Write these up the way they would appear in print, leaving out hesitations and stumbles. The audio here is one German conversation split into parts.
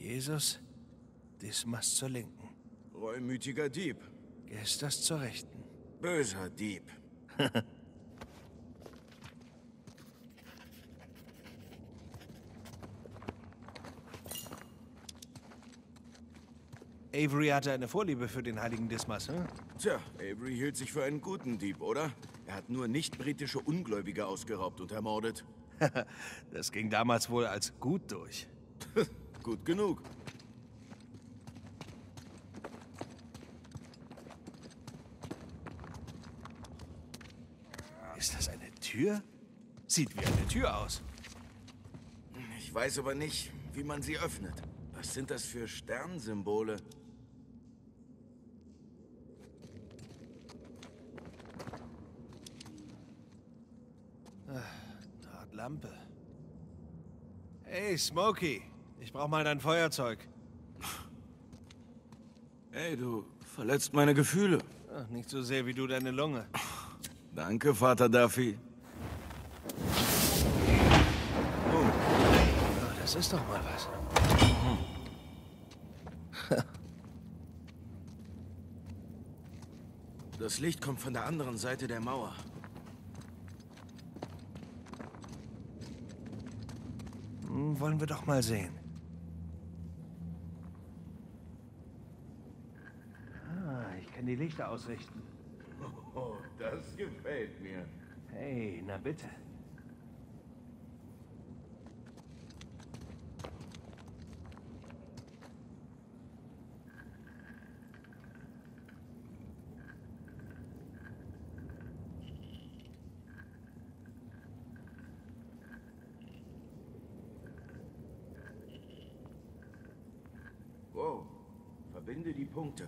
Jesus, Dismas zur Linken. Reumütiger Dieb. Gestas zur Rechten. Böser Dieb. Avery hatte eine Vorliebe für den heiligen Dismas, hm? Tja, Avery hielt sich für einen guten Dieb, oder? Er hat nur nicht-britische Ungläubige ausgeraubt und ermordet. Das ging damals wohl als gut durch. Gut genug. Ist das eine Tür? Sieht wie eine Tür aus. Ich weiß aber nicht, wie man sie öffnet. Was sind das für Sternsymbole? Eine Art Lampe. Hey, Smokey. Ich brauch mal dein Feuerzeug. Ey, du verletzt meine Gefühle. Ach, nicht so sehr wie du deine Lunge. Danke, Vater Duffy. Oh, das ist doch mal was. Das Licht kommt von der anderen Seite der Mauer. Wollen wir doch mal sehen. Ich kann die Lichter ausrichten. Oh, das gefällt mir. Hey, na bitte. Wow, verbinde die Punkte.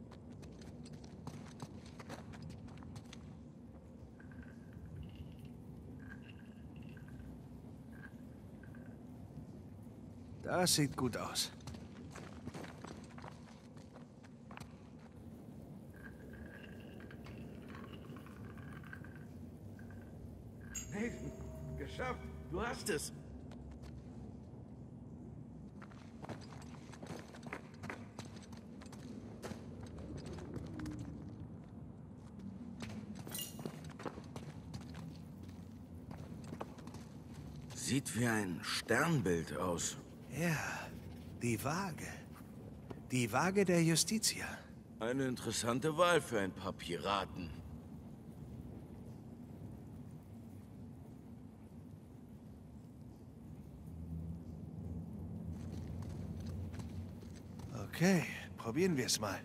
Das sieht gut aus. Nathan, geschafft. Du hast es. Sieht wie ein Sternbild aus. Ja, die Waage. Die Waage der Justitia. Eine interessante Wahl für ein paar Piraten. Okay, probieren wir es mal.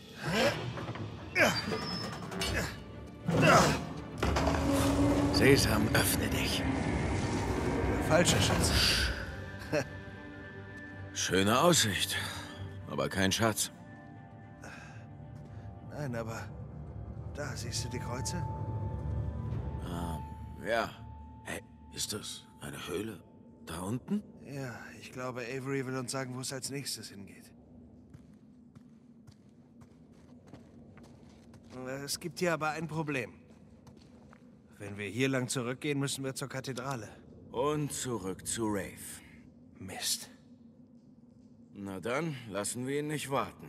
Sesam, öffne dich. Der falsche Schatz. Schöne Aussicht, aber kein Schatz. Nein, aber da siehst du die Kreuze? Ja. Hey, ist das eine Höhle? Da unten? Ja, ich glaube, Avery will uns sagen, wo es als nächstes hingeht. Es gibt hier aber ein Problem. Wenn wir hier lang zurückgehen, müssen wir zur Kathedrale. Und zurück zu Rafe. Mist. Na dann, lassen wir ihn nicht warten.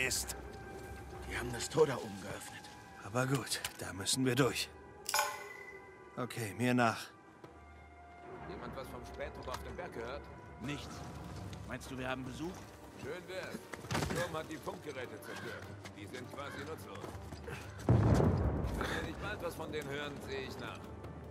ist. Die haben das Tor da oben geöffnet. Aber gut, da müssen wir durch. Okay, mir nach. Jemand was vom Spätdruck auf dem Berg gehört? Nichts. Meinst du, wir haben Besuch? Schön wär's. Der Sturm hat die Funkgeräte zerstört. Die sind quasi nutzlos. Wenn wir nicht bald was von denen hören, sehe ich nach.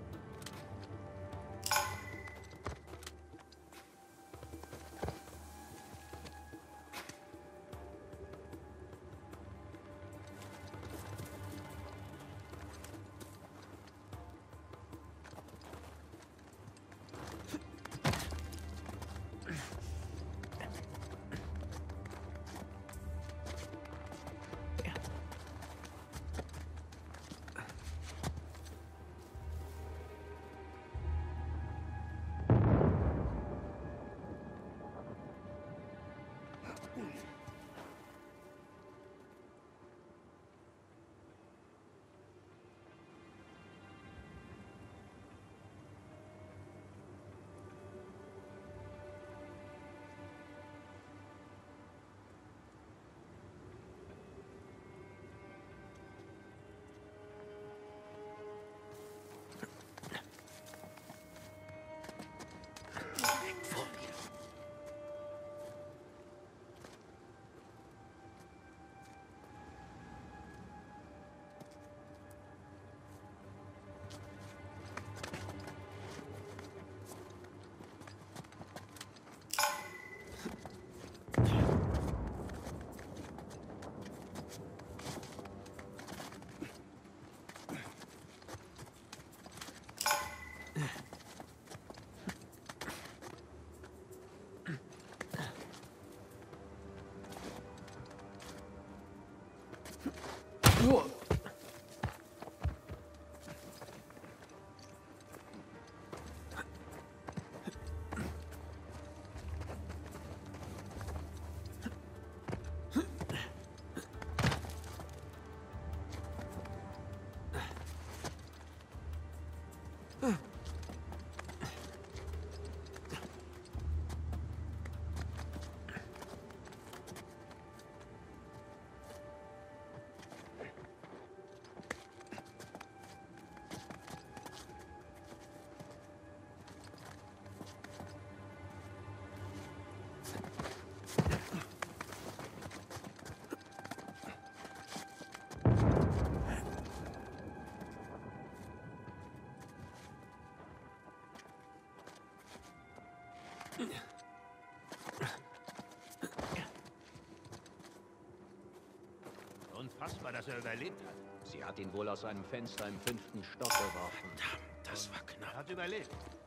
Unfassbar, dass er überlebt hat. Sie hat ihn wohl aus einem Fenster im 5. Stock geworfen. Das war knapp. Er hat überlebt.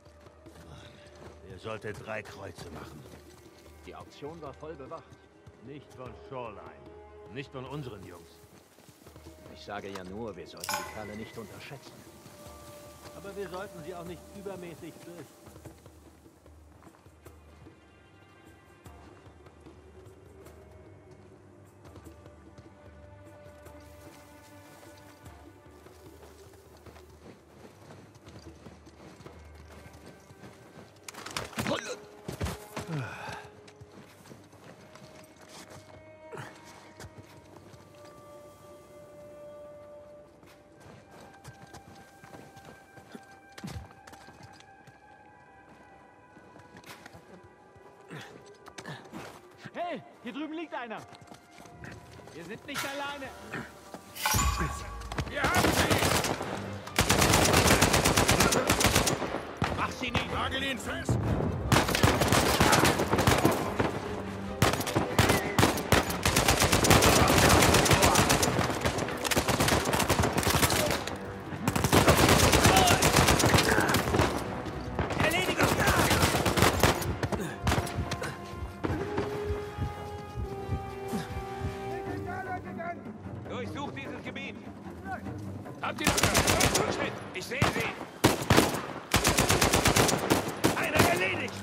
Er sollte 3 Kreuze machen. Die Auktion war voll bewacht. Nicht von Shoreline. Nicht von unseren Jungs. Ich sage ja nur, wir sollten die Kerle nicht unterschätzen. Aber wir sollten sie auch nicht übermäßig fürchten. Hey, hier drüben liegt einer. Wir sind nicht alleine. Wir haben sie! Mach sie nicht! Nagel ihn fest! Durchsucht dieses Gebiet! Habt ihr das? Rückschritt! Ich sehe sie! Einer erledigt!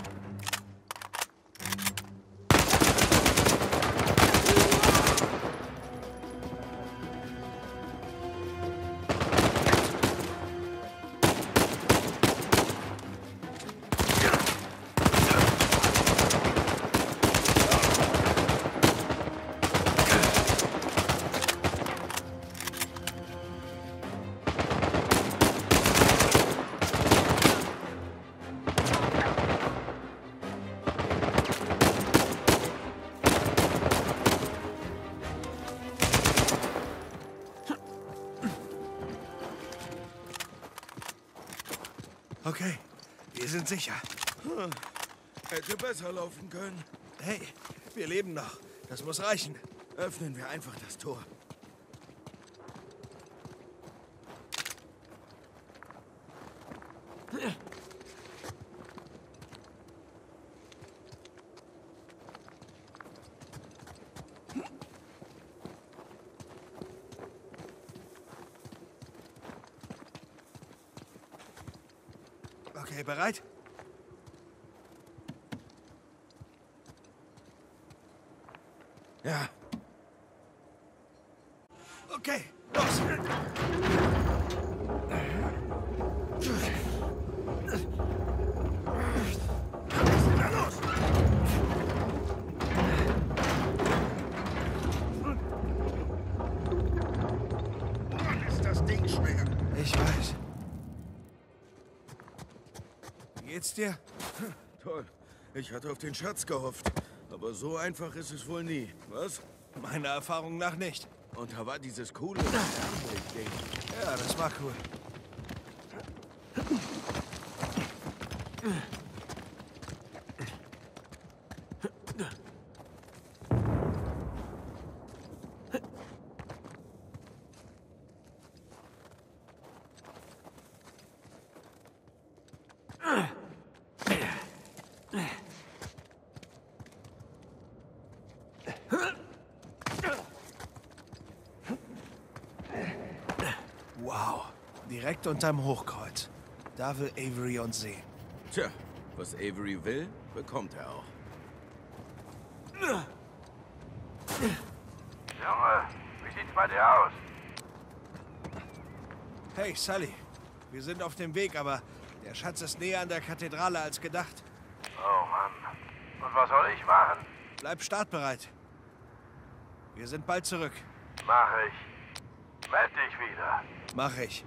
Okay, wir sind sicher. Hätte besser laufen können. Hey, wir leben noch. Das muss reichen. Öffnen wir einfach das Tor. Okay, bereit? Ja. Okay, los! Mann, ist das Ding schwer. Ich weiß. Wie geht's dir? Toll. Ich hatte auf den Schatz gehofft. Aber so einfach ist es wohl nie. Was? Meiner Erfahrung nach nicht. Und da war dieses coole Ding. Ja, das war cool. Wow, direkt unterm Hochkreuz. Da will Avery uns sehen. Tja, was Avery will, bekommt er auch. Junge, wie sieht's bei dir aus? Hey, Sully. Wir sind auf dem Weg, aber der Schatz ist näher an der Kathedrale als gedacht. Oh Mann. Und was soll ich machen? Bleib startbereit. Wir sind bald zurück. Mach ich. Meld dich wieder. Mach ich.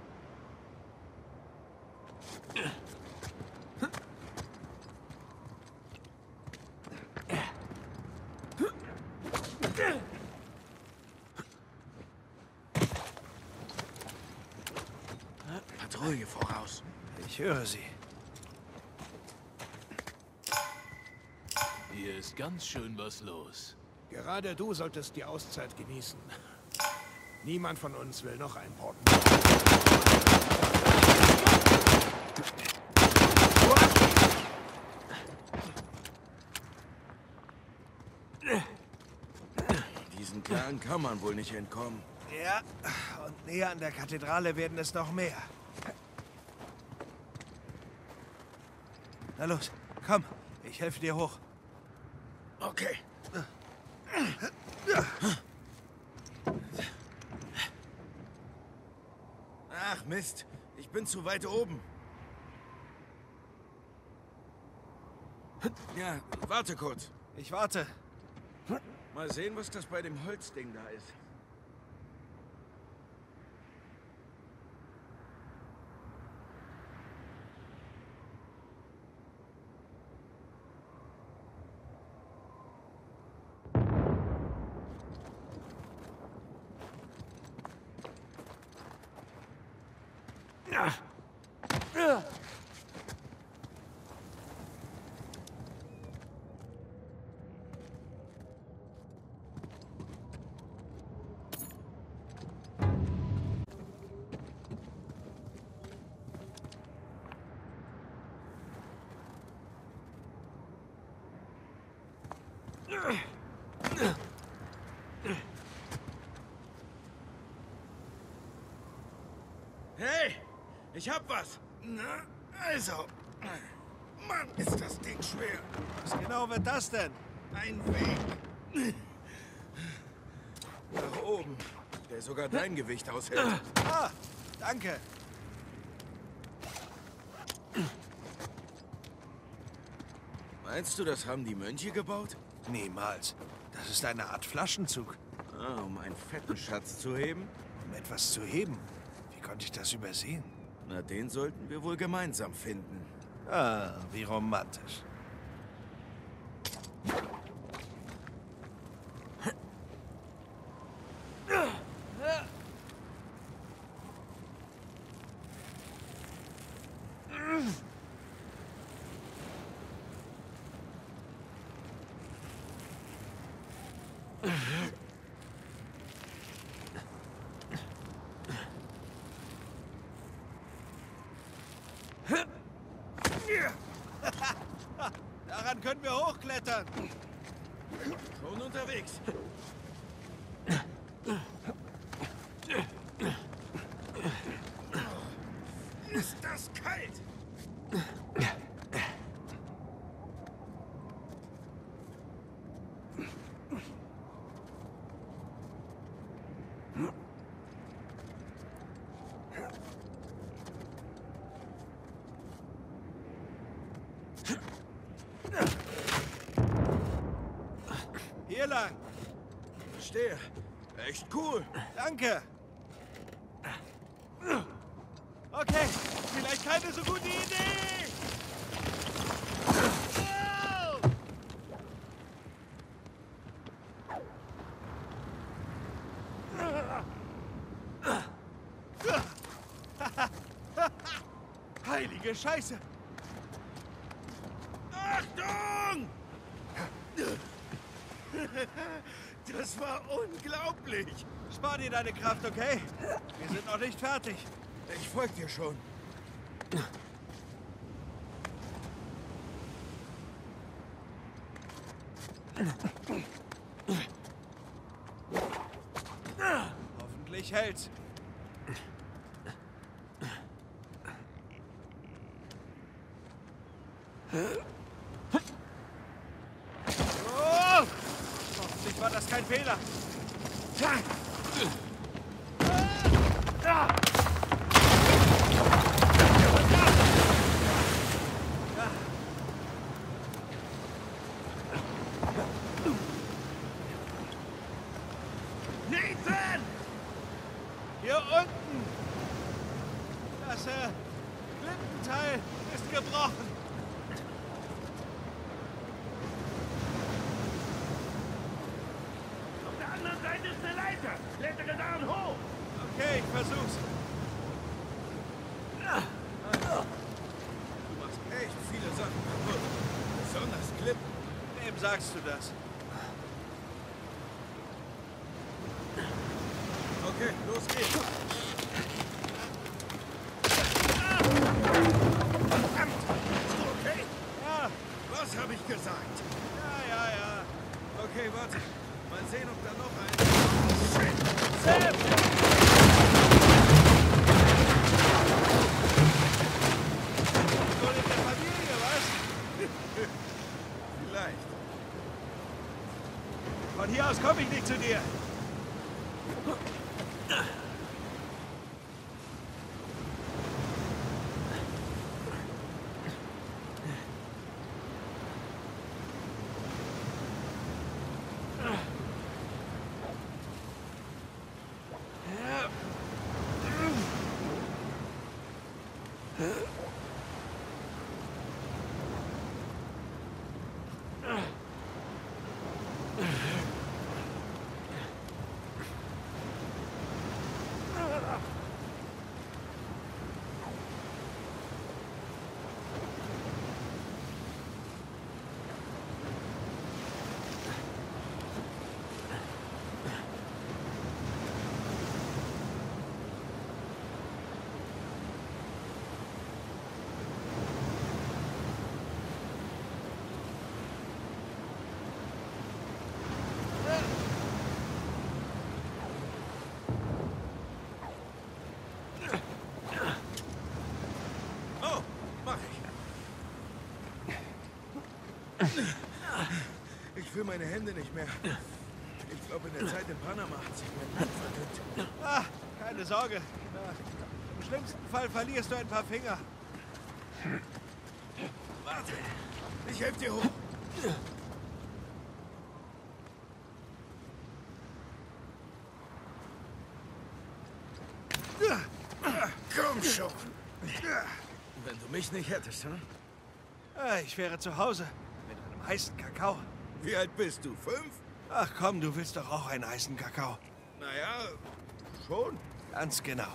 Patrouille voraus. Ich höre sie. Hier ist ganz schön was los. Gerade du solltest die Auszeit genießen. Niemand von uns will noch ein Port. Diesen Kerlen kann man wohl nicht entkommen. Ja, und näher an der Kathedrale werden es noch mehr. Na los, komm, ich helfe dir hoch. Okay. Ach Mist, ich bin zu weit oben. Ja, warte kurz. Ich warte. Mal sehen, was das bei dem Holzding da ist. Hey, ich hab was. Na, also. Mann, ist das Ding schwer. Was genau wird das denn? Ein Weg. Nach oben, der sogar dein Gewicht aushält. Ah, danke. Meinst du, das haben die Mönche gebaut? Niemals. Das ist eine Art Flaschenzug. Ah, um einen fetten Schatz zu heben? Um etwas zu heben. Wie konnte ich das übersehen? Na, den sollten wir wohl gemeinsam finden. Ah, wie romantisch. Dann können wir hochklettern. Schon unterwegs. Ist das kalt? Hier lang. Verstehe. Echt cool. Danke. Okay, vielleicht keine so gute Idee. Heilige Scheiße. Achtung! Das war unglaublich. Spar dir deine Kraft, okay? Wir sind noch nicht fertig. Ich folge dir schon. Hoffentlich hält's. Oh! Hoffentlich war das kein Fehler. Nathan! Hier unten! Das Klippenteil ist gebrochen. Auf der anderen Seite ist eine Leiter. Klettere da und hoch. Okay, ich versuch's. Du machst echt viele Sachen kaputt. Besonders Klippen. Wem sagst du das? Okay, los geht's. Verdammt! Bist du okay? Ja, Was habe ich gesagt? ja. Okay, warte. Mal sehen, ob da noch ein... Shit! Sam! Wohl in der Familie, was? Vielleicht. Von hier aus komme ich nicht zu dir. Oh, mach ich. Ich fühle meine Hände nicht mehr. Ich glaube, in der Zeit in Panama hat sich mein Blut verdünnt. Ah, keine Sorge. Na, im schlimmsten Fall verlierst du ein paar Finger. Warte, ich helfe dir hoch. Komm schon. Wenn du mich nicht hättest, hm? Ich wäre zu Hause mit einem heißen Kakao. Wie alt bist du? 5? Ach komm, du willst doch auch einen heißen Kakao. Naja, schon. Ganz genau.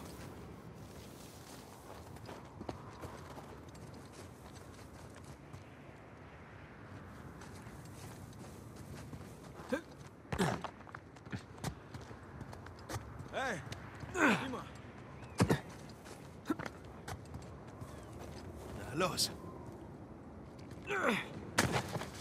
Hey, immer. Na los.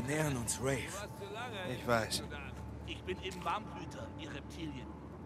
nähern uns Rave. Du warst zu lange. Ich weiß. Ich bin eben Warmblüter, ihr Reptilien.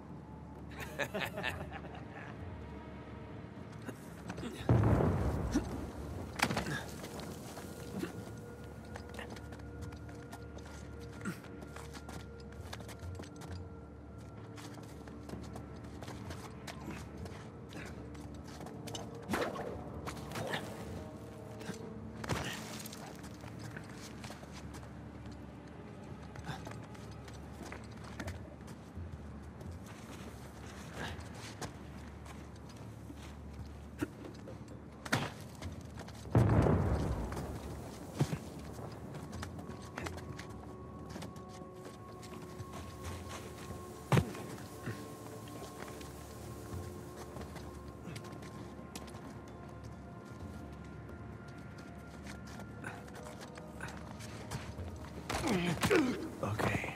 Okay.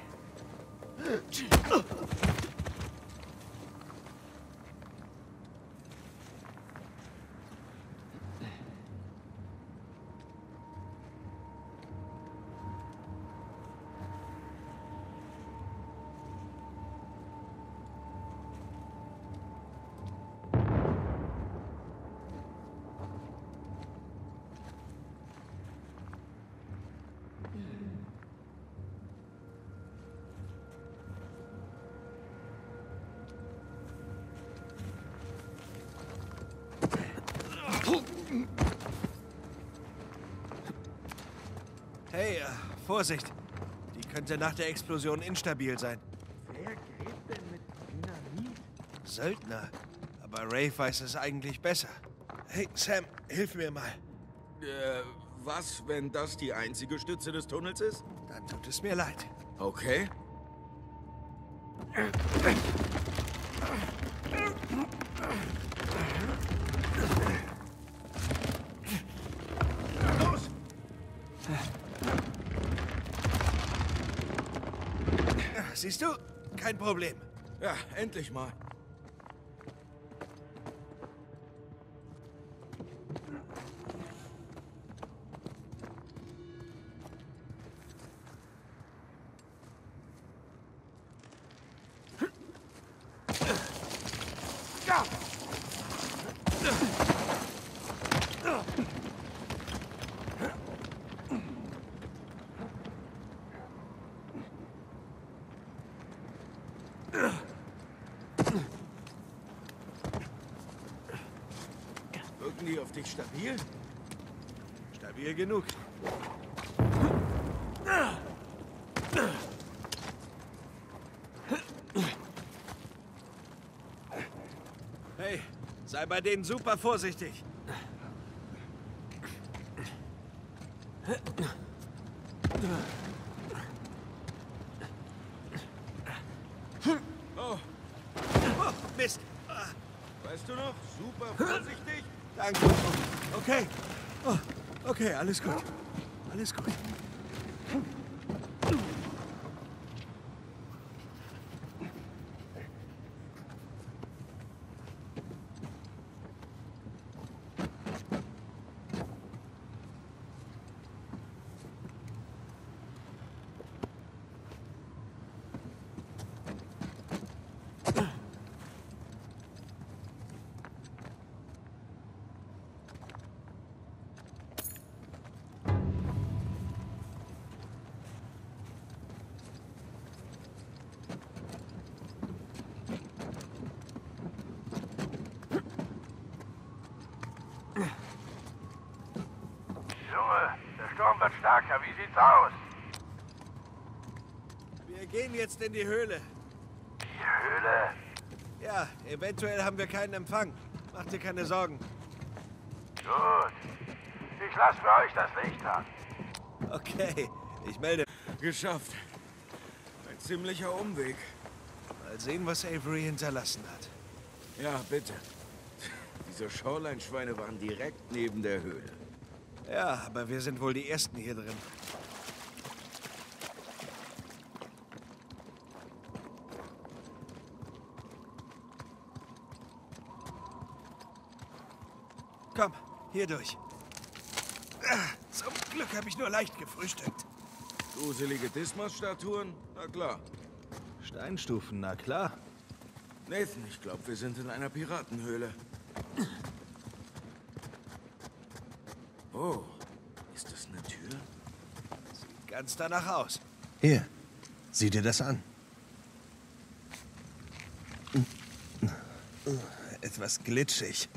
Hey, Vorsicht! Die könnte nach der Explosion instabil sein. Wer gräbt denn mit Dynamit? Söldner. Aber Rave weiß es eigentlich besser. Hey, Sam, hilf mir mal. Was, wenn das die einzige Stütze des Tunnels ist? Dann tut es mir leid. Okay. Los! Siehst du? Kein Problem. Ja, endlich mal. Wirken die auf dich stabil? Stabil genug. Hey, sei bei denen super vorsichtig. Oh, Oh, Mist. weißt du noch? Super vorsichtig. Danke. Okay. Oh, okay, alles gut. Alles gut. Junge, der Sturm wird stärker. Wie sieht's aus? Wir gehen jetzt in die Höhle. Die Höhle? Ja, eventuell haben wir keinen Empfang. Mach dir keine Sorgen. Gut. Ich lasse für euch das Licht an. Okay, ich melde. Geschafft. Ein ziemlicher Umweg. Mal sehen, was Avery hinterlassen hat. Ja, bitte. Diese Shoreline-Schweine waren direkt neben der Höhle. Ja, aber wir sind wohl die Ersten hier drin. Komm, hier durch. Zum Glück habe ich nur leicht gefrühstückt. Gruselige Dismas-Statuen? Na klar. Steinstufen, na klar. Nathan, ich glaube, wir sind in einer Piratenhöhle. Oh, ist das eine Tür? Sieht ganz danach aus. Hier, sieh dir das an. Etwas glitschig.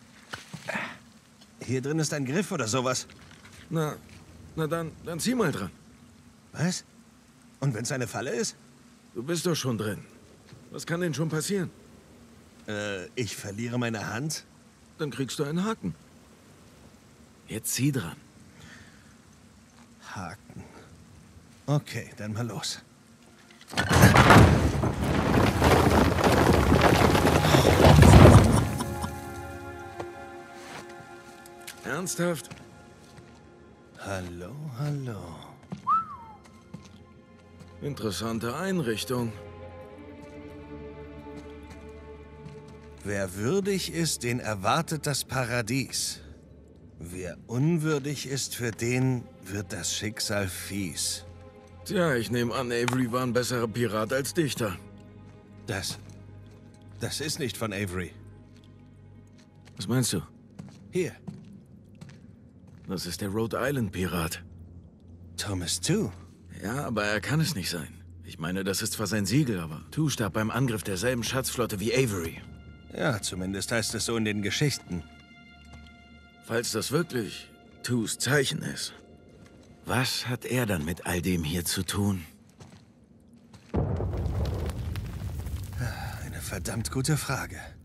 Hier drin ist ein Griff oder sowas. Na dann zieh mal dran. Was? Und wenn es eine Falle ist? Du bist doch schon drin. Was kann denn schon passieren? Ich verliere meine Hand? Dann kriegst du einen Haken. Jetzt zieh dran. Haken. Okay, dann mal los. Ernsthaft? Hallo, hallo. Interessante Einrichtung. Wer würdig ist, den erwartet das Paradies. Wer unwürdig ist, für den wird das Schicksal fies. Tja, ich nehme an, Avery war ein besserer Pirat als Dichter. Das ist nicht von Avery. Was meinst du? Hier, Das ist der Rhode Island Pirat. Thomas Tew. Ja, aber er kann es nicht sein. Ich meine, das ist zwar sein Siegel, aber Tew starb beim Angriff derselben Schatzflotte wie Avery. Ja, zumindest heißt es so in den Geschichten. Falls das wirklich Tews Zeichen ist, was hat er dann mit all dem hier zu tun? Eine verdammt gute Frage.